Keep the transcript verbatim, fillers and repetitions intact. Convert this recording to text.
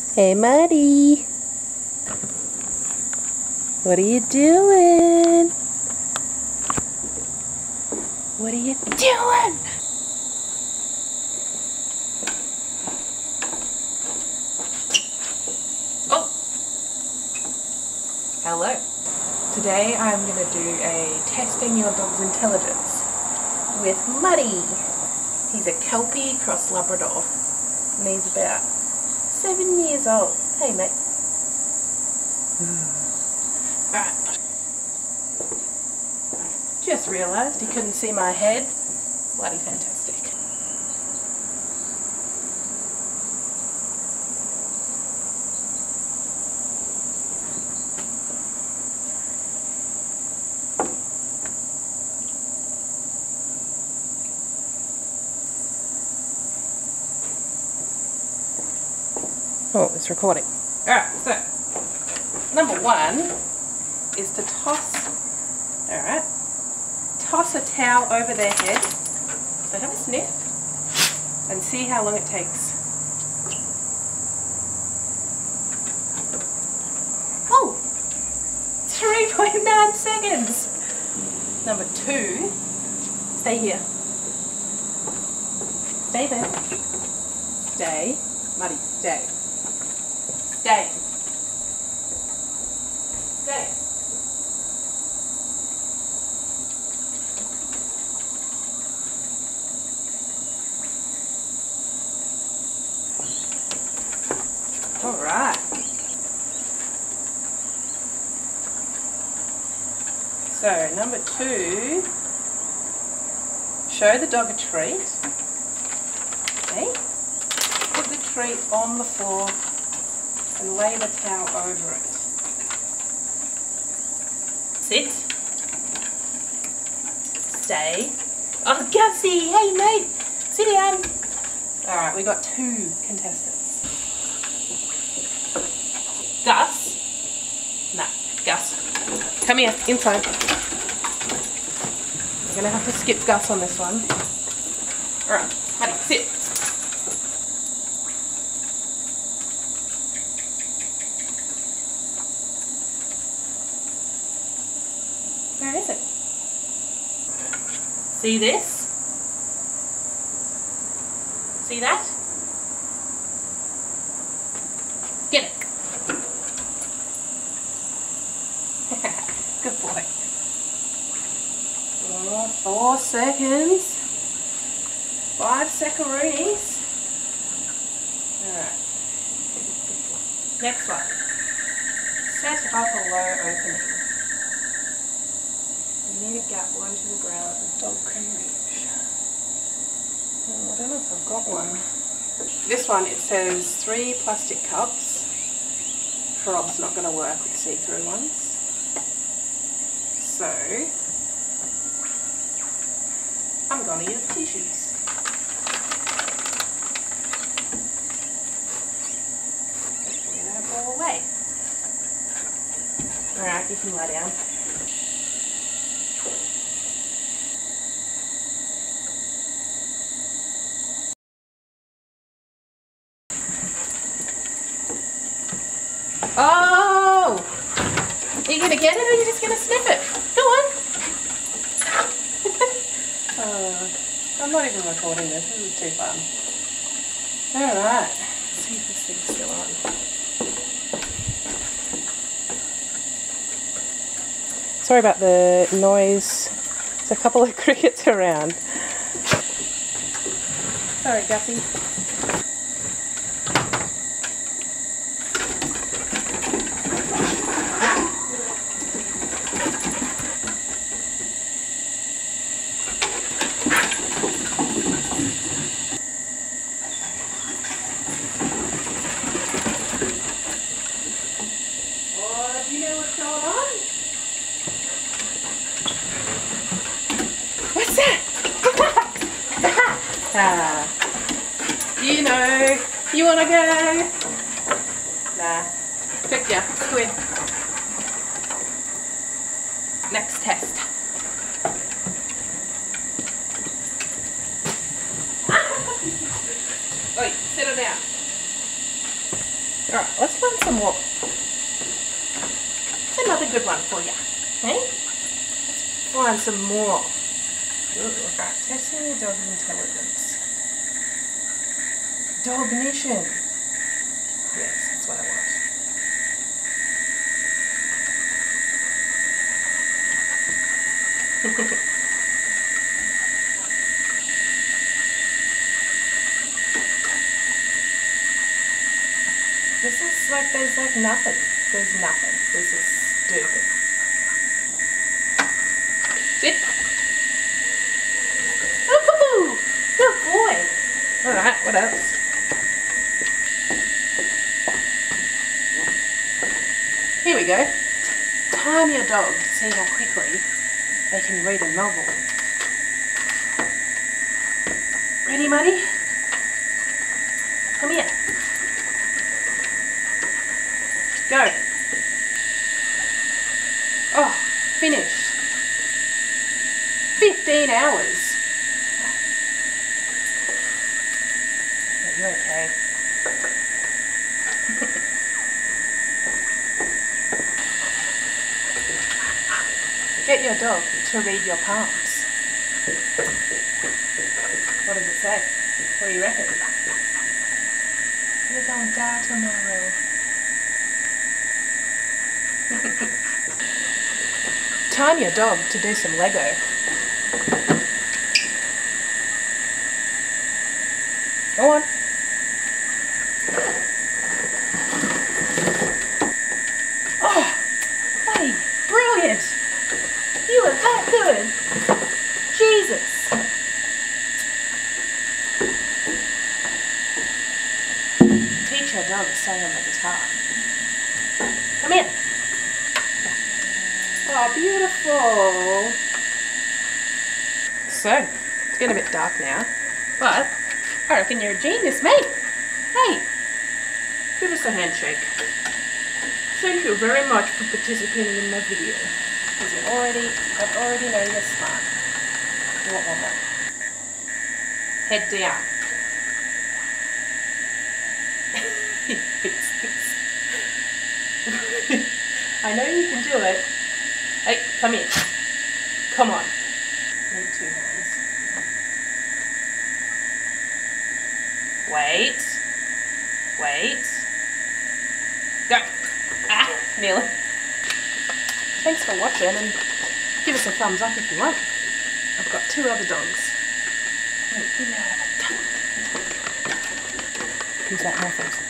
Hey, Muddy. What are you doing? What are you doing? Oh! Hello. Today I'm going to do a testing your dog's intelligence with Muddy. He's a Kelpie cross Labrador and he's about seven years old. Hey, mate. Alright. Just realised you couldn't see my head. Bloody fantastic. Oh, it's recording. Alright, so number one is to toss, alright, toss a towel over their head. So have a sniff and see how long it takes. Oh, three point nine seconds. Number two, stay here. Stay there. Stay. Muddy, stay. Stay. Stay. All right. So number two, show the dog a treat. Okay. Put the treat on the floor and lay the towel over it. Sit. Stay. Oh, Gussie! Hey, mate! Sit down! Alright, we got two contestants. Gus? Nah, Gus. Come here, inside. We're gonna have to skip Gus on this one. Alright, Muddy, sit. Where is it? See this? See that? Get it. Good boy. Oh, four seconds. Five seconds. Alright. Next one. Set up a low opening. You need a gap low to the ground that the dog can reach. Oh, I don't know if I've got one. This one, it says three plastic cups. Prob's not going to work with see-through ones. So, I'm going to use tissues. Hopefully they don't fall away. Alright, you can lie down. Oh! Are you going to get it or are you just going to sniff it? Go on! Oh, I'm not even recording this, this is too fun. Alright, let's see if this thing's still on. Sorry about the noise, there's a couple of crickets around. Sorry, Gussie. What's that? Ah, you know, you wanna go? Nah, pick ya, squid. Next test. Oi, settle down. Alright, let's find some more. It's another good one for you. Okay? Let's find some more. Alright, testing your dog's intelligence. Dognition. Yes, that's what I want. This is like, there's like nothing. There's nothing. This is stupid. Sit. Woohoo! Good boy. Alright, what else? Here we go. Time your dog to see how quickly they can read a novel. Ready, Muddy? Come here. Go. Oh, finished. fifteen hours. Are you okay? Get your dog to read your palms. What does it say? What do you reckon? You're gonna die tomorrow. Time your dog to do some Lego. Go on. Oh, buddy, brilliant. You were that good. Jesus. Teach your dog to sing on the guitar. Come in. Oh, beautiful. So, it's getting a bit dark now, but I reckon you're a genius, mate. Hey, give us a handshake. Thank you very much for participating in my video. Because you already, I already know you're smart. You want one more. Head down. He hates this. I know you can do it. Hey, come here. Come on. Need two hands. Wait. Wait. Go. Ah, nearly. Thanks for watching, and give us a thumbs up if you want. I've got two other dogs. Wait, give me a Who's that more for?